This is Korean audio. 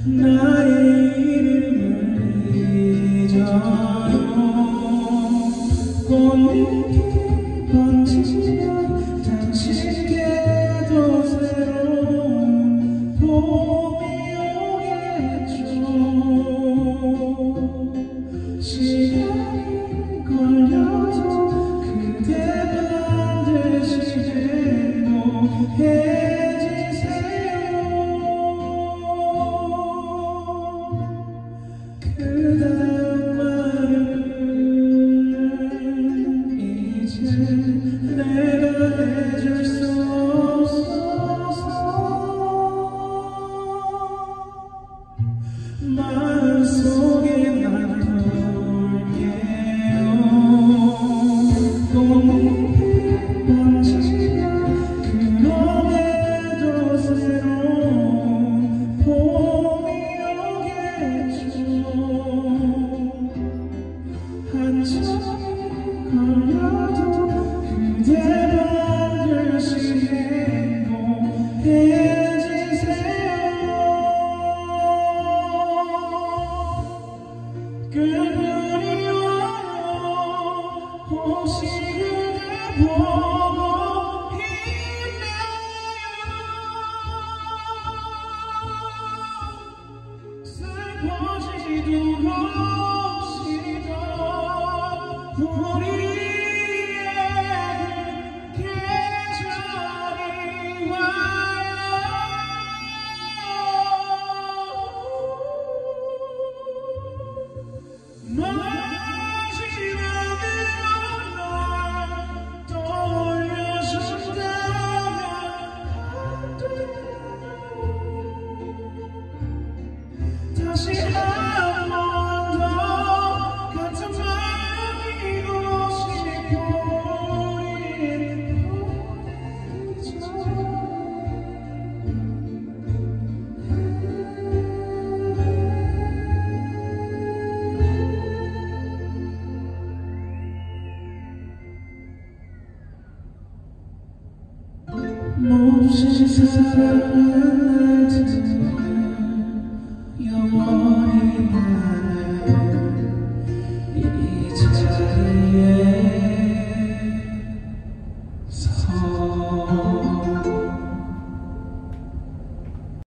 나의 이름을 잊어요. 꽃잎이 번지면 당신께도 새로운 봄이 오겠죠. 시간이 걸려도 그대 반드시 행복해지세요. 그다음 말은 이제 내가 해줄 수 없어서 마음속에 놔둘게요. 꽃잎이 번지면 그럼에도 새로운 봄이 오겠죠. 한참 걸려도 그대 반드시 행복해지세요. 그늘이 와요. 혹시 그대 보고 있나요? 슬퍼지도록 시던 우리에게 계절이 와요. 마지막으로 날 떠올려준다면 안 돼요. 다시 한 번 더 같은 마음이고 싶어. 몹시 사랑한 날